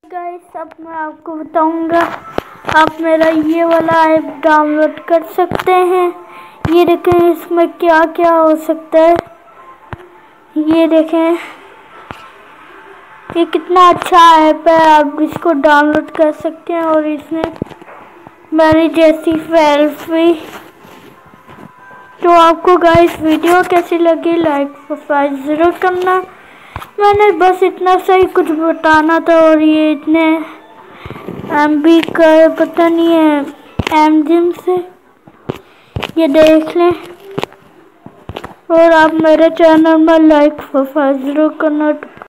Guys अब मैं आपको बताऊंगा आप मेरा ये वाला ऐप डाउनलोड कर सकते हैं। ये देखें इसमें क्या क्या हो सकता है। ये देखें ये कितना अच्छा ऐप है, आप इसको डाउनलोड कर सकते हैं और इसमें मेरी जैसी सेल्फी। तो आपको गाइस वीडियो कैसी लगी लाइक सब्सक्राइब जरूर करना। मैंने बस इतना सही कुछ बताना था और ये इतने MB का पता नहीं है एमजिम से ये देख लें और आप मेरे चैनल में लाइक सब्सक्राइब जरूर करना।